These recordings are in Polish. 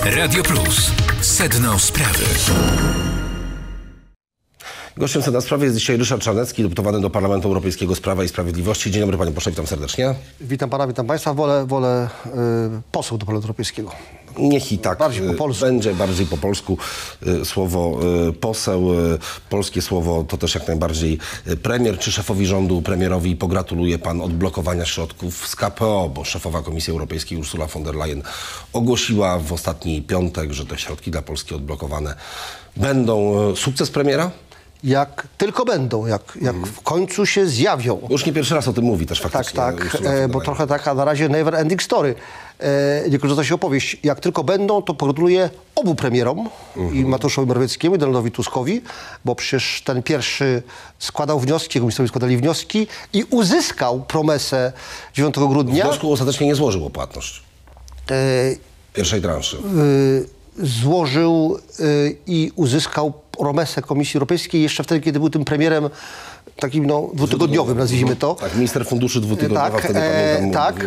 Radio Plus. Sedno sprawy. Gościem Sedna Sprawy jest dzisiaj Ryszard Czarnecki, deputowany do Parlamentu Europejskiego z Prawa i Sprawiedliwości. Dzień dobry, panie pośle, witam serdecznie. Witam pana, witam państwa. Wolę poseł do Parlamentu Europejskiego. Niech i tak bardziej po polsku. Będzie bardziej po polsku. Słowo poseł, polskie słowo to też jak najbardziej premier. Czy szefowi rządu, premierowi pogratuluje pan odblokowania środków z KPO, bo szefowa Komisji Europejskiej Ursula von der Leyen ogłosiła w ostatni piątek, że te środki dla Polski odblokowane będą. Sukces premiera? Jak tylko będą, jak w końcu się zjawią. Już nie pierwszy raz o tym mówi też faktycznie. Tak, bo trochę taka na razie never ending story. Nie kończąca się opowieść. Jak tylko będą, to pogratuluję obu premierom, i Mateuszowi Morawieckiemu, i Donaldowi Tuskowi, bo przecież ten pierwszy składał wnioski, jego ministrowie składali wnioski i uzyskał promesę 9 grudnia. Wniosku ostatecznie nie złożył o płatność pierwszej transzy. Złożył i uzyskał promesę Komisji Europejskiej jeszcze wtedy, kiedy był tym premierem takim dwutygodniowym, nazwijmy to. Tak, minister funduszy dwutygodniowa, tak, wtedy pamiętam, tak.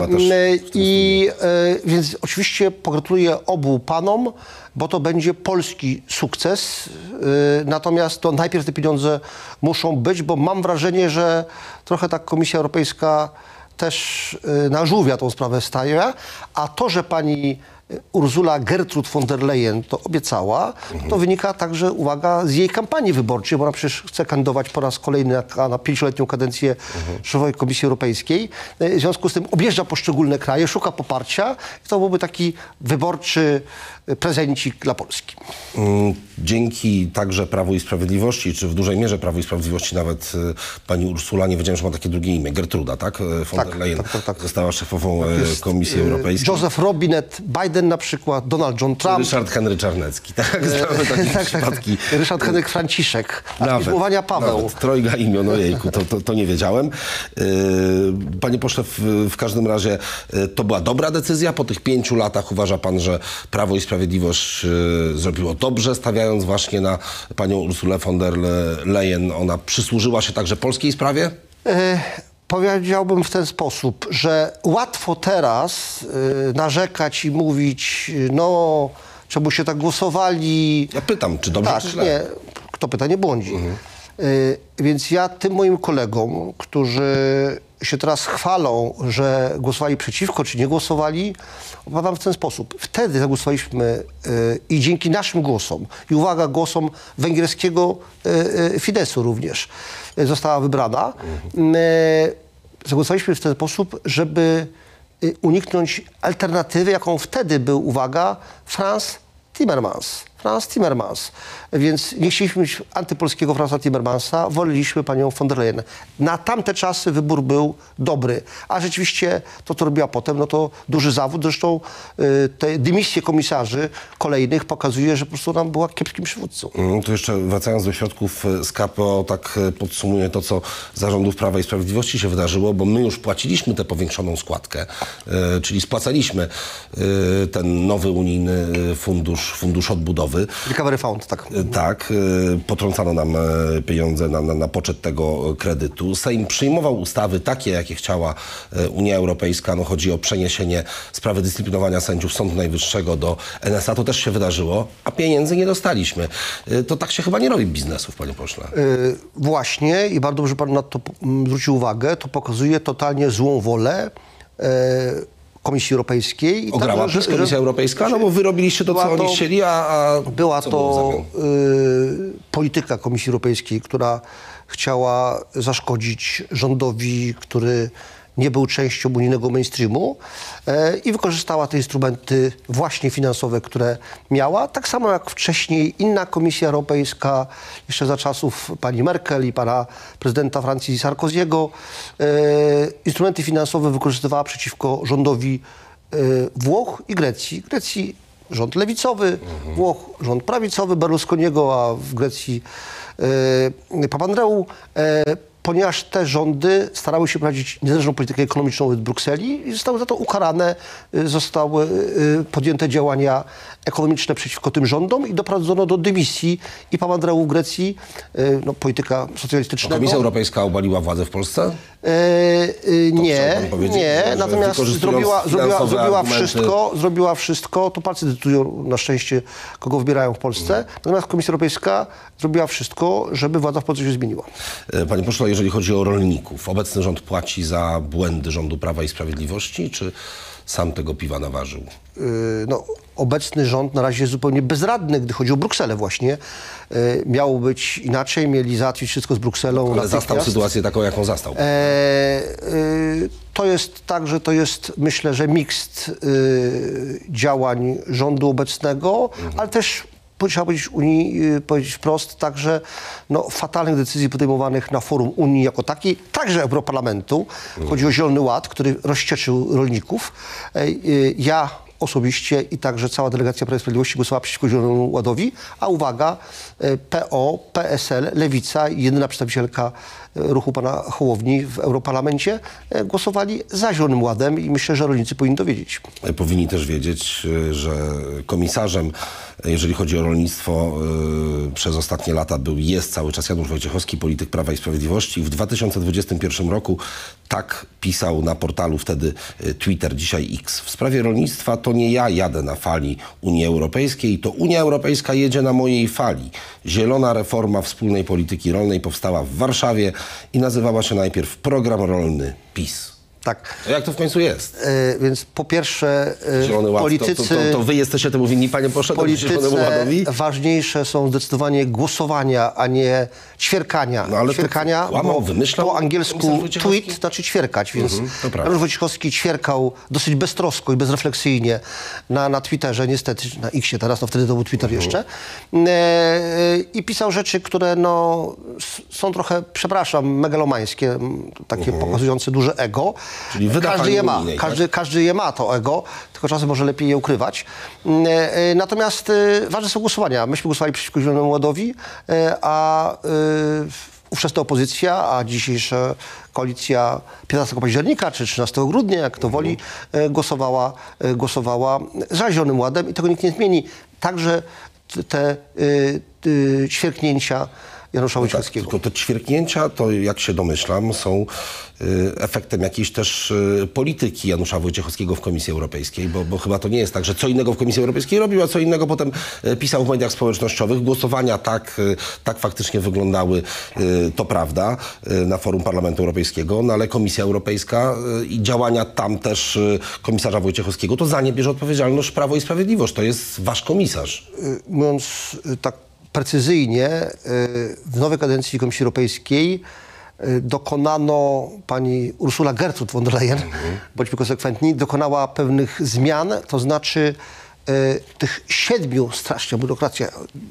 Więc oczywiście pogratuluję obu panom, bo to będzie polski sukces. Natomiast to najpierw te pieniądze muszą być, bo mam wrażenie, że trochę tak Komisja Europejska też na żółwia tą sprawę staje, a to, że pani Ursula Gertrud von der Leyen to obiecała, to wynika także, uwaga, z jej kampanii wyborczej, bo ona przecież chce kandydować po raz kolejny na 5-letnią kadencję szefowej Komisji Europejskiej. W związku z tym objeżdża poszczególne kraje, szuka poparcia i to byłby taki wyborczy prezencik dla Polski. Dzięki także Prawu i Sprawiedliwości, czy w dużej mierze Prawu i Sprawiedliwości nawet pani Ursula, nie wiedziałem, że ma takie drugie imię, Gertruda, tak? Von der Leyen została szefową Komisji Europejskiej. Joseph Robinet, Biden na przykład, Donald John Trump. Ryszard Henry Czarnecki, tak? Znamy takie przypadki. Ryszard Henryk Franciszek, arcypłowania Paweł. Nawet trojga imion, ojejku, to nie wiedziałem. Panie pośle, w każdym razie to była dobra decyzja. Po tych 5 latach uważa pan, że Prawo i Sprawiedliwość zrobiło dobrze, stawiając właśnie na panią Ursulę von der Leyen. Ona przysłużyła się także polskiej sprawie? Powiedziałbym w ten sposób, że łatwo teraz narzekać i mówić, no, czemu się tak głosowali. Ja pytam, czy dobrze, czy źle? Nie, kto pyta, nie błądzi. Więc ja tym moim kolegom, którzy się teraz chwalą, że głosowali przeciwko, czy nie głosowali, opowiadam w ten sposób. Wtedy zagłosowaliśmy i dzięki naszym głosom, i uwaga, głosom węgierskiego Fideszu również, została wybrana. Zagłosowaliśmy w ten sposób, żeby uniknąć alternatywy, jaką wtedy był, uwaga, Frans Timmermans. Więc nie chcieliśmy mieć antypolskiego Fransa Timmermansa, woleliśmy panią von der Leyen. Na tamte czasy wybór był dobry, a rzeczywiście to, co robiła potem, no to duży zawód. Zresztą te dymisje komisarzy kolejnych pokazuje, że po prostu nam była kiepskim przywódcą. To jeszcze wracając do środków z KPO, tak podsumuję to, co za rządów Prawa i Sprawiedliwości się wydarzyło, bo my już płaciliśmy tę powiększoną składkę, czyli spłacaliśmy ten nowy unijny fundusz odbudowy. Recovery Fund, tak. Tak, potrącano nam pieniądze na poczet tego kredytu. Sejm przyjmował ustawy takie, jakie chciała Unia Europejska. No, chodzi o przeniesienie sprawy dyscyplinowania sędziów Sądu Najwyższego do NSA. To też się wydarzyło, a pieniędzy nie dostaliśmy. To tak się chyba nie robi biznesów, panie pośle. Właśnie i bardzo dobrze pan na to zwrócił uwagę. To pokazuje totalnie złą wolę Komisji Europejskiej. Ograła przez Komisja Europejska? No bo wy robiliście to, co oni chcieli, a była to polityka Komisji Europejskiej, która chciała zaszkodzić rządowi, który nie był częścią unijnego mainstreamu i wykorzystała te instrumenty właśnie finansowe, które miała. Tak samo jak wcześniej inna Komisja Europejska, jeszcze za czasów pani Merkel i pana prezydenta Francji Sarkoziego, instrumenty finansowe wykorzystywała przeciwko rządowi Włoch i Grecji. Grecji rząd lewicowy, Włoch rząd prawicowy Berlusconiego, a w Grecji Papandreou. ponieważ te rządy starały się prowadzić niezależną politykę ekonomiczną wobec Brukseli i zostały za to ukarane, zostały podjęte działania ekonomiczne przeciwko tym rządom i doprowadzono do dymisji i Papandreou w Grecji, polityka socjalistycznego. Komisja Europejska obaliła władzę w Polsce? Nie, natomiast zrobiła wszystko, to Polacy decydują na szczęście, kogo wybierają w Polsce, natomiast Komisja Europejska zrobiła wszystko, żeby władza w Polsce się zmieniła. Panie pośle, jeżeli chodzi o rolników, obecny rząd płaci za błędy rządu Prawa i Sprawiedliwości, czy sam tego piwa naważył? Obecny rząd na razie jest zupełnie bezradny, gdy chodzi o Brukselę właśnie. Miało być inaczej, mieli załatwić wszystko z Brukselą. Ale zastał sytuację taką, jaką zastał. To jest tak, że to jest, myślę, że miks działań rządu obecnego, ale też trzeba powiedzieć wprost, także fatalnych decyzji podejmowanych na forum Unii jako takiej, także Europarlamentu. Chodzi o Zielony Ład, który rozścieczył rolników. Ja osobiście i także cała delegacja Prawa i Sprawiedliwości głosowała przeciwko Zielonemu Ładowi, a uwaga, PO, PSL, Lewica i jedyna przedstawicielka ruchu pana Hołowni w Europarlamencie głosowali za Zielonym Ładem i myślę, że rolnicy powinni to wiedzieć. Powinni też wiedzieć, że komisarzem, jeżeli chodzi o rolnictwo, przez ostatnie lata jest cały czas Janusz Wojciechowski, polityk Prawa i Sprawiedliwości. W 2021 roku tak pisał na portalu wtedy Twitter, dzisiaj X. W sprawie rolnictwa to nie ja jadę na fali Unii Europejskiej, to Unia Europejska jedzie na mojej fali. Zielona reforma wspólnej polityki rolnej powstała w Warszawie i nazywała się najpierw Program Rolny PiS. Tak. To jak to w końcu jest? Więc po pierwsze Zielony Ład, politycy... To wy jesteście temu winni, panie pośle, Zielonemu Ładowi? Ważniejsze są zdecydowanie głosowania, a nie ćwierkania. Ale ćwierkania, kłamał, wymyślał po angielsku tweet znaczy ćwierkać, więc Janusz Wojciechowski ćwierkał dosyć beztrosko i bezrefleksyjnie na Twitterze, niestety na Xie teraz, wtedy to był Twitter jeszcze. I pisał rzeczy, które są trochę, przepraszam, megalomańskie, takie pokazujące duże ego. Czyli każdy je ma, unijnej, każdy je ma, to ego, tylko czasem może lepiej je ukrywać. Natomiast ważne są głosowania. Myśmy głosowali przeciwko Zielonemu Ładowi, a ówczesna opozycja, a dzisiejsza koalicja 15 października czy 13 grudnia, jak to woli, głosowała za Zielonym Ładem i tego nikt nie zmieni. Także te ćwierknięcia Janusza Wojciechowskiego. Tak, tylko te ćwierknięcia, to jak się domyślam, są efektem jakiejś też polityki Janusza Wojciechowskiego w Komisji Europejskiej, bo chyba to nie jest tak, że co innego w Komisji Europejskiej robił, a co innego potem pisał w mediach społecznościowych. Głosowania tak faktycznie wyglądały, to prawda, na forum Parlamentu Europejskiego, ale Komisja Europejska i działania tam też komisarza Wojciechowskiego, to za nie bierze odpowiedzialność Prawo i Sprawiedliwość. To jest wasz komisarz. Mówiąc tak precyzyjnie, w nowej kadencji Komisji Europejskiej dokonano, pani Ursula Gertrud von der Leyen, bądźmy konsekwentni, dokonała pewnych zmian, to znaczy tych 7, strasznie biurokracja,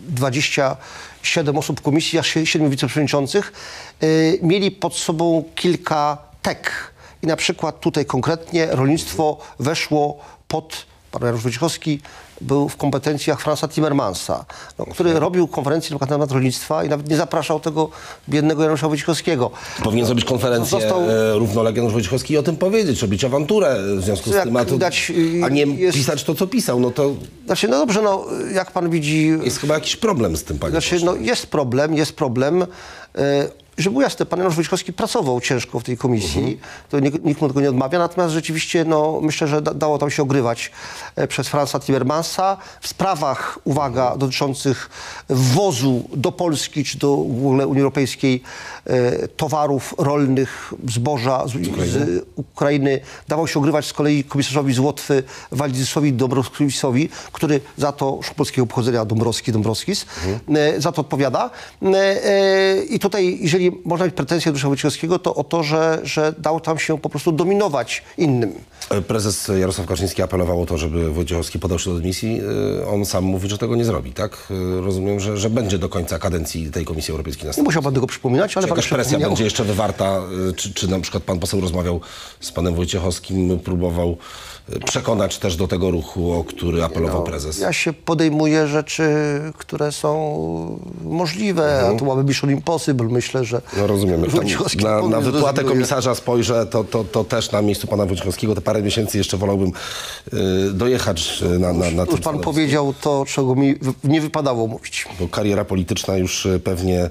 27 osób w komisji, aż 7 wiceprzewodniczących, mieli pod sobą kilka tek. I na przykład tutaj konkretnie rolnictwo weszło pod, pan Janusz Wojciechowski był w kompetencjach Franza Timmermansa, który robił konferencję na temat rolnictwa i nawet nie zapraszał tego biednego Janusza Wojciechowskiego. Powinien zrobić konferencję równolegle Janusz Wojciechowski i o tym powiedzieć, robić awanturę w związku z tym, a nie pisać to, co pisał. Znaczy, dobrze, jak pan widzi... Jest chyba jakiś problem z tym, panie pośle. Jest problem. Żeby było jasne, pan Janusz Wojciechowski pracował ciężko w tej komisji, to nikt mu tego nie odmawia, natomiast rzeczywiście myślę, że dało tam się ogrywać przez Franza Timmermansa w sprawach, uwaga, dotyczących wwozu do Polski czy do w ogóle Unii Europejskiej towarów rolnych, zboża z Ukrainy. Dawał się ogrywać z kolei komisarzowi z Łotwy Waldisowi Dombrovskisowi, który za to polskiego pochodzenia Dąbrowskis, za to odpowiada. I tutaj, jeżeli można mieć pretensje do Janusza Wojciechowskiego, to o to, że dał tam się po prostu dominować innym. Prezes Jarosław Kaczyński apelował o to, żeby Wojciechowski podał się do dymisji. On sam mówi, że tego nie zrobi, tak? Rozumiem, że będzie do końca kadencji tej Komisji Europejskiej następnej. Nie musiał pan tego przypominać, ale czy jakaś presja będzie jeszcze wywarta? Czy na przykład pan poseł rozmawiał z panem Wojciechowskim, próbował przekonać też do tego ruchu, o który apelował prezes? Ja się podejmuję rzeczy, które są możliwe, a to byłaby mission impossible. Myślę, że że... No rozumiem. Jak Wojciechowski tam na wypłatę zrezygnuje. komisarza spojrzę, to też na miejscu pana Wojciechowskiego te parę miesięcy jeszcze wolałbym dojechać na Już tym pan stanowisku. powiedział to, czego mi nie wypadało mówić. Bo kariera polityczna już pewnie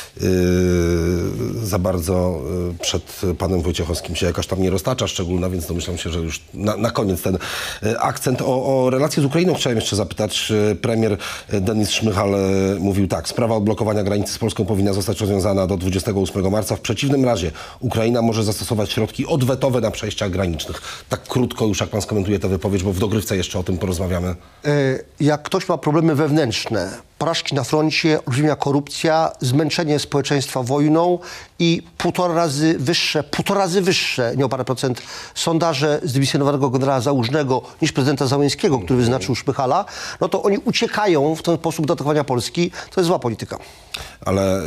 za bardzo przed panem Wojciechowskim się jakaś tam nie roztacza szczególna, więc domyślam się, że już na koniec ten akcent. O relacje z Ukrainą chciałem jeszcze zapytać. Premier Denis Szmychal mówił tak: sprawa odblokowania granicy z Polską powinna zostać rozwiązana do 28 marca. W przeciwnym razie Ukraina może zastosować środki odwetowe na przejściach granicznych. Tak krótko już, jak pan skomentuje tę wypowiedź, bo w dogrywce jeszcze o tym porozmawiamy. Jak ktoś ma problemy wewnętrzne, porażki na froncie, olbrzymia korupcja, zmęczenie społeczeństwa wojną i półtora razy wyższe, nie o parę procent, sondaże z dymisjonowanego generała Załużnego niż prezydenta Załęskiego, który wyznaczył Szmychala, no to oni uciekają w ten sposób do atakowania Polski. To jest zła polityka. Ale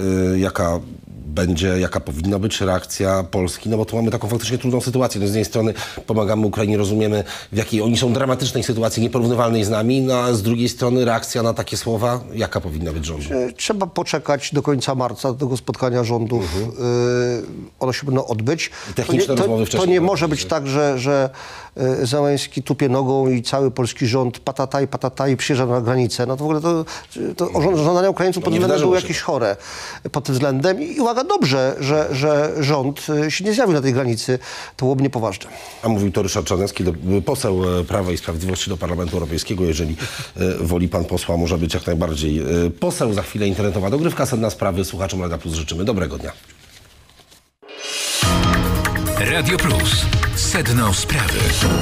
jaka powinna być reakcja Polski? No bo tu mamy taką faktycznie trudną sytuację. No z jednej strony pomagamy Ukrainie, rozumiemy, w jakiej oni są dramatycznej sytuacji, nieporównywalnej z nami, no a z drugiej strony reakcja na takie słowa, jaka powinna być rządu? Trzeba poczekać do końca marca, do tego spotkania rządów. Ono się powinno odbyć. Techniczne rozmowy wcześniej. To nie może być tak, że Załęski tupie nogą i cały polski rząd patataj przyjeżdża na granicę. No to w ogóle żądania Ukraińców pod względem były jakieś chore pod tym względem. I uwaga, dobrze, że rząd się nie zjawił na tej granicy. To byłoby niepoważne. A mówił to Ryszard Czarnecki, poseł Prawa i Sprawiedliwości do Parlamentu Europejskiego. Jeżeli woli pan posła, może być jak najbardziej poseł. Za chwilę internetowa dogrywka, sedna sprawy. Słuchaczom Radia Plus życzymy dobrego dnia. Radio Plus. Sedno sprawy.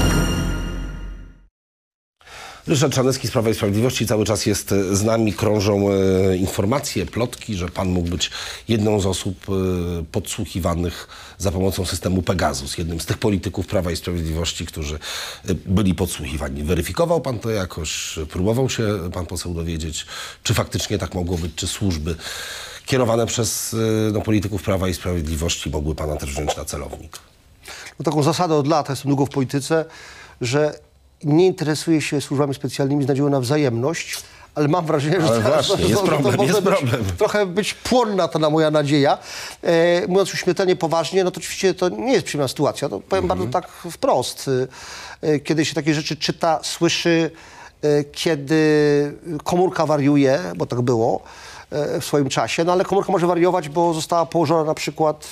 Ryszard Czarnecki z Prawa i Sprawiedliwości cały czas jest z nami. Krążą informacje, plotki, że pan mógł być jedną z osób podsłuchiwanych za pomocą systemu Pegasus. Jednym z tych polityków Prawa i Sprawiedliwości, którzy byli podsłuchiwani. Weryfikował pan to jakoś? Próbował się pan poseł dowiedzieć, czy faktycznie tak mogło być? Czy służby kierowane przez polityków Prawa i Sprawiedliwości mogły pana też wziąć na celownik? No, taką zasadę od lat, jestem długo w polityce, że nie interesuję się służbami specjalnymi z nadziei na wzajemność, ale mam wrażenie, że jest problem. Trochę być płonna ta moja nadzieja. Mówiąc śmiertelnie poważnie, no to oczywiście to nie jest przyjemna sytuacja. To powiem bardzo tak wprost. Kiedy się takie rzeczy czyta, słyszy, kiedy komórka wariuje, bo tak było w swoim czasie, no ale komórka może wariować, bo została położona na przykład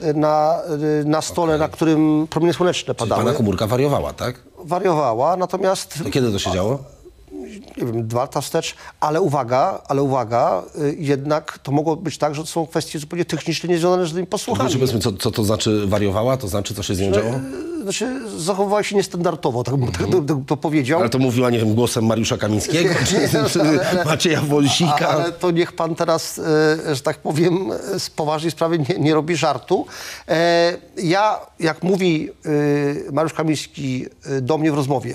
na stole, na którym promienie słoneczne padały. Pana komórka wariowała, tak? Wariowała, natomiast... To kiedy to się działo? Nie wiem, 2 lata wstecz, ale uwaga, jednak to mogło być tak, że to są kwestie zupełnie techniczne, niezwiązane z tymi posłuchami. Powiedzmy, co to znaczy wariowała? To znaczy, co się z nią działo? Znaczy, zachowywała się niestandardowo, tak bym to powiedział. Ale to mówiła, nie wiem, głosem Mariusza Kamińskiego, czy Macieja Wąsika? Ale to niech pan teraz, że tak powiem, z poważnej sprawy nie robi żartu. Ja, jak mówi Mariusz Kamiński do mnie w rozmowie,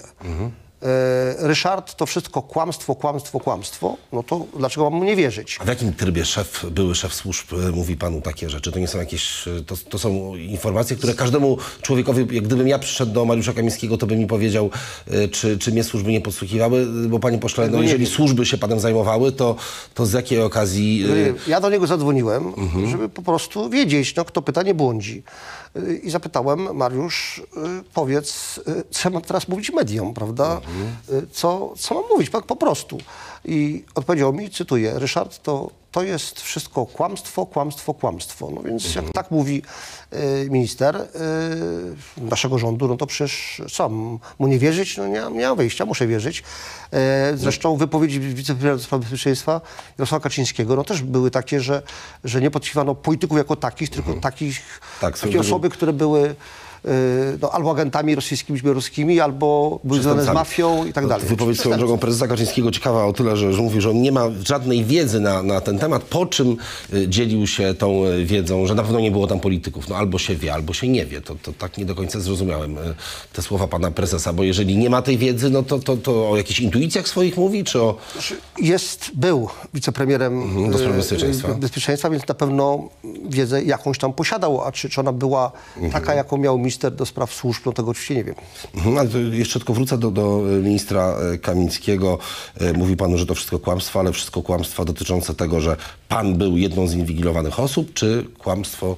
Ryszard, to wszystko kłamstwo, no to dlaczego mam mu nie wierzyć? A w jakim trybie były szef służb mówi panu takie rzeczy? To nie są jakieś, to są informacje, które każdemu człowiekowi, jak gdybym ja przyszedł do Mariusza Kamińskiego, to by mi powiedział, czy mnie służby nie podsłuchiwały, bo panie pośle, no jeżeli służby się panem zajmowały, to z jakiej okazji... Ja do niego zadzwoniłem, żeby po prostu wiedzieć, no kto pyta, nie błądzi. I zapytałem, Mariusz, powiedz, co mam teraz mówić mediom, prawda? Co mam mówić, po prostu. I odpowiedział mi, cytuję, Ryszard, to jest wszystko kłamstwo. No więc jak tak mówi minister naszego rządu, no to przecież co, mu nie wierzyć? No nie mam wyjścia, muszę wierzyć. Zresztą wypowiedzi wicepremiera do spraw bezpieczeństwa Jarosława Kaczyńskiego, no też były takie, że nie podsłuchiwano polityków jako takich, tylko takie osoby, które były albo agentami rosyjskimi, białoruskimi, albo były związane z mafią i tak dalej. Wypowiedź swoją drogą prezesa Kaczyńskiego ciekawa o tyle, że mówi, że on nie ma żadnej wiedzy na ten temat, po czym dzielił się tą wiedzą, że na pewno nie było tam polityków. No albo się wie, albo się nie wie. To tak nie do końca zrozumiałem te słowa pana prezesa, bo jeżeli nie ma tej wiedzy, no to o jakichś intuicjach swoich mówi, czy o... Był wicepremierem do spraw bezpieczeństwa, więc na pewno wiedzę jakąś tam posiadał, a czy ona była taka, jaką miał minister minister do spraw służb, no tego oczywiście nie wiem. Ale to jeszcze tylko wrócę do ministra Kamińskiego. Mówi pan, że to wszystko kłamstwo, ale wszystko kłamstwa dotyczące tego, że pan był jedną z inwigilowanych osób, czy kłamstwo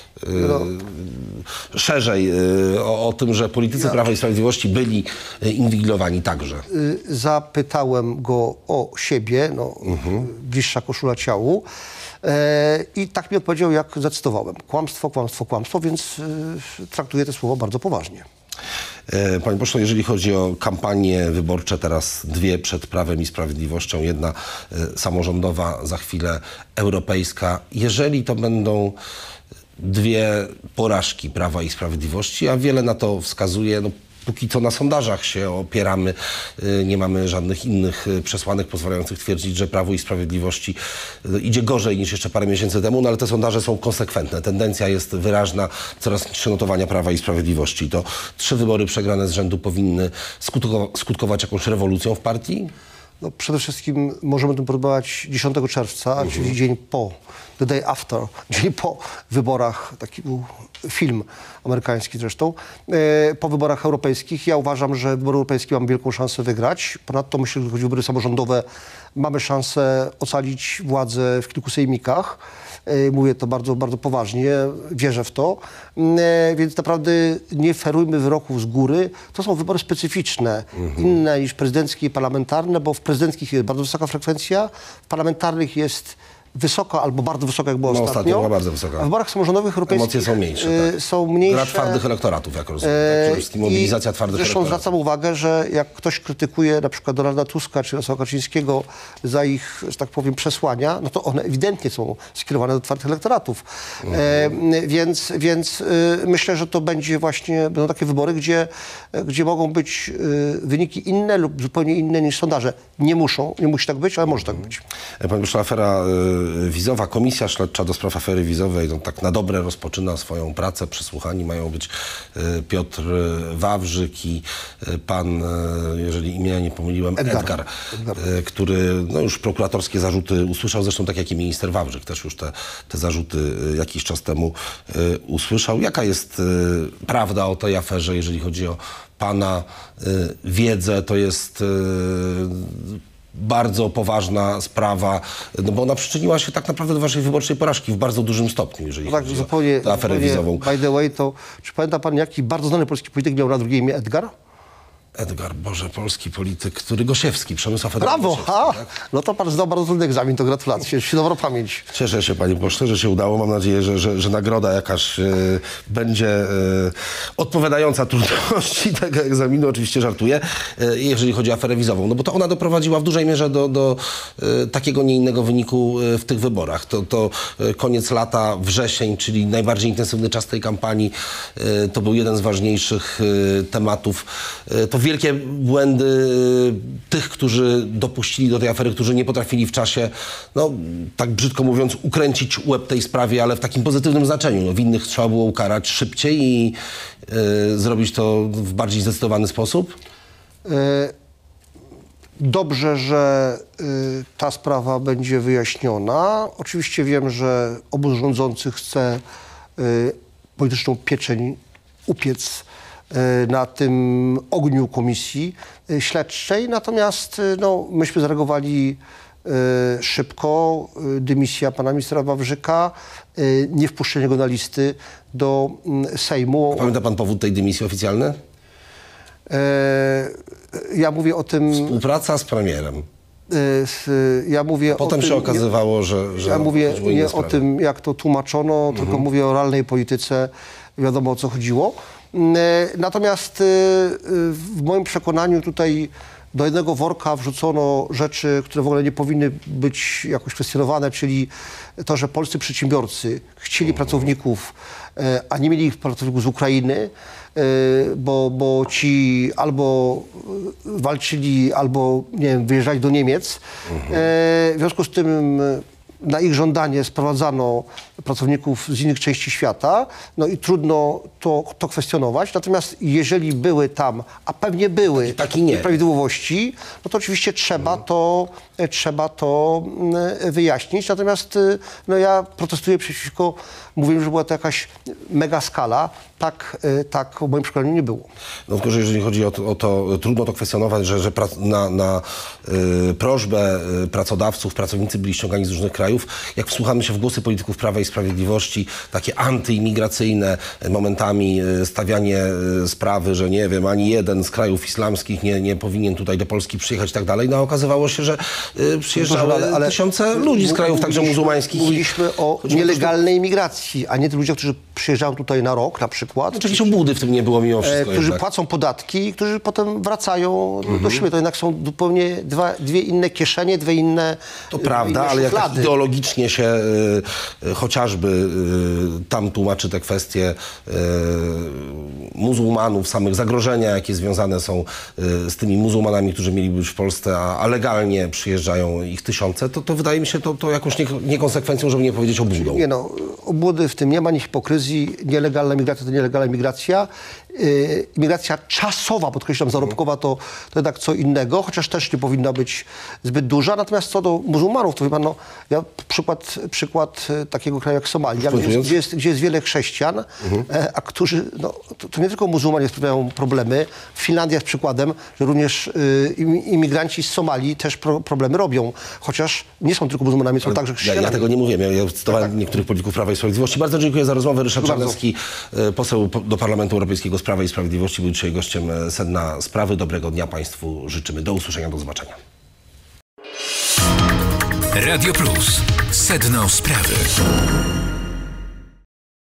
szerzej o tym, że politycy Prawa i Sprawiedliwości byli inwigilowani także? Zapytałem go o siebie, bliższa koszula ciału. I tak mi odpowiedział, jak zacytowałem. Kłamstwo, kłamstwo, kłamstwo, więc traktuję te słowo bardzo poważnie. Panie pośle, jeżeli chodzi o kampanie wyborcze, teraz dwie przed Prawem i Sprawiedliwością, jedna samorządowa, za chwilę europejska. Jeżeli to będą dwie porażki Prawa i Sprawiedliwości, a wiele na to wskazuje, póki co na sondażach się opieramy, nie mamy żadnych innych przesłanek pozwalających twierdzić, że Prawo i Sprawiedliwości idzie gorzej niż jeszcze parę miesięcy temu, ale te sondaże są konsekwentne. Tendencja jest wyraźna, coraz niższe notowania Prawa i Sprawiedliwości. To 3 wybory przegrane z rzędu powinny skutkować jakąś rewolucją w partii? Przede wszystkim możemy tym porównywać 10 czerwca, czyli dzień po, the day after, dzień po wyborach, taki był film amerykański zresztą, po wyborach europejskich. Ja uważam, że wybory europejskie mamy wielką szansę wygrać. Ponadto myślę, że chodzi o wybory samorządowe, mamy szansę ocalić władzę w kilku sejmikach. Mówię to bardzo, bardzo poważnie, wierzę w to, więc naprawdę nie ferujmy wyroków z góry. To są wybory specyficzne, inne niż prezydenckie i parlamentarne, bo w prezydenckich jest bardzo wysoka frekwencja, w parlamentarnych jest wysoka albo bardzo wysoka, jak było ostatnio. Była bardzo wysoka. A w wyborach samorządowych europejskich emocje są mniejsze. Są mniejsze. Gra twardych elektoratów, jak rozumiem. Przede wszystkim mobilizacja twardych zresztą elektoratów. zwracam uwagę, że jak ktoś krytykuje na przykład Donalda Tuska czy Jarosława Kaczyńskiego za ich, że tak powiem, przesłania, no to one ewidentnie są skierowane do twardych elektoratów. Więc myślę, że to będą takie wybory, gdzie mogą być wyniki inne lub zupełnie inne niż sondaże. Nie musi tak być, ale może tak być. Pan poseł, afera wizowa, Komisja Śledcza do spraw afery wizowej, tak na dobre rozpoczyna swoją pracę. Przesłuchani mają być Piotr Wawrzyk i pan, jeżeli imienia nie pomyliłem, Edgar. Który już prokuratorskie zarzuty usłyszał, zresztą tak jak i minister Wawrzyk też już te zarzuty jakiś czas temu usłyszał. Jaka jest prawda o tej aferze, jeżeli chodzi o pana wiedzę? To jest bardzo poważna sprawa, bo ona przyczyniła się tak naprawdę do waszej wyborczej porażki w bardzo dużym stopniu, jeżeli chodzi o aferę wizową. By the way, to czy pamięta pan, jaki bardzo znany polski polityk miał na drugie imię Edgar? Edgar, Boże, polski polityk, który Gosiewski, Przemysław Brawo! Gosiewski, tak? No to pan zdał bardzo trudny egzamin, to gratulacje, dobrą pamięć. Cieszę się, panie pośle, że się udało. Mam nadzieję, że nagroda jakaś będzie odpowiadająca trudności tego egzaminu. Oczywiście żartuję, jeżeli chodzi o aferę wizową. Bo to ona doprowadziła w dużej mierze do takiego, nie innego wyniku w tych wyborach. To koniec lata, wrzesień, czyli najbardziej intensywny czas tej kampanii. To był jeden z ważniejszych tematów. To wielkie błędy tych, którzy dopuścili do tej afery, którzy nie potrafili w czasie, tak brzydko mówiąc, ukręcić łeb tej sprawie, ale w takim pozytywnym znaczeniu. Winnych trzeba było ukarać szybciej i zrobić to w bardziej zdecydowany sposób? Dobrze, że ta sprawa będzie wyjaśniona. Oczywiście wiem, że obóz rządzący chce polityczną pieczeń upiec na tym ogniu komisji śledczej. Natomiast myśmy zareagowali szybko. Dymisja pana ministra Wawrzyka, nie wpuszczenie go na listy do Sejmu. A pamięta pan powód tej dymisji oficjalny? Ja mówię o tym... Współpraca z premierem. Ja mówię Potem o tym, się okazywało, że ja mówię nie o tym, jak to tłumaczono, tylko mówię o realnej polityce. Wiadomo, o co chodziło. Natomiast w moim przekonaniu tutaj do jednego worka wrzucono rzeczy, które w ogóle nie powinny być jakoś kwestionowane, czyli to, że polscy przedsiębiorcy chcieli pracowników, a nie mieli ich pracowników z Ukrainy, bo ci albo walczyli, albo nie wiem, wyjeżdżali do Niemiec. W związku z tym na ich żądanie sprowadzano pracowników z innych części świata, i trudno to kwestionować. Natomiast jeżeli były tam, a pewnie były nieprawidłowości, to oczywiście trzeba to wyjaśnić. Natomiast ja protestuję przeciwko, mówię, że była to jakaś mega skala. tak w moim przekonaniu nie było. No tylko, że jeżeli chodzi o to, trudno to kwestionować, że na prośbę pracodawców pracownicy byli ściągani z różnych krajów. Jak wsłuchamy się w głosy polityków Prawa i Sprawiedliwości, takie antyimigracyjne, momentami stawianie sprawy, że nie wiem, ani jeden z krajów islamskich nie powinien tutaj do Polski przyjechać i tak dalej, no okazywało się, że przyjeżdżały ale tysiące ludzi z krajów także muzułmańskich. Mówiliśmy o nielegalnej imigracji, a nie tych ludziach, którzy przyjeżdżają tutaj na rok na przykład. Jakieś obłudy w tym nie było mimo wszystko. Którzy płacą podatki i którzy potem wracają do siebie. To jednak są zupełnie dwie inne kieszenie, dwie inne To prawda, inne ale jak tak szuflady. ideologicznie się chociażby tam tłumaczy te kwestie muzułmanów, samych zagrożenia, jakie związane są z tymi muzułmanami, którzy mieliby być w Polsce, a legalnie przyjeżdżają ich tysiące, to wydaje mi się to jakąś niekonsekwencją, żeby nie powiedzieć obłudą. Nie no, obłudy w tym nie ma, nie hipokryzji. Nielegalna migracja to nielegalna migracja. Imigracja czasowa, podkreślam, zarobkowa to jednak co innego, chociaż też nie powinna być zbyt duża. Natomiast co do muzułmanów, to wie pan, no, ja przykład takiego kraju jak Somalia, gdzie jest wiele chrześcijan, a którzy, no, to nie tylko muzułmanie sprawiają problemy. Finlandia jest przykładem, że również imigranci z Somalii też problemy robią, chociaż nie są tylko muzułmanami, są także chrześcijanami. Ja tego nie mówię. Ja cytowałem niektórych polityków Prawa i Sprawiedliwości. Bardzo dziękuję za rozmowę. Ryszard Czarnecki, poseł do Parlamentu Europejskiego z Prawa i Sprawiedliwości, był dzisiaj gościem Sedna Sprawy. Dobrego dnia Państwu życzymy. Do usłyszenia, do zobaczenia. Radio Plus. Sedno Sprawy.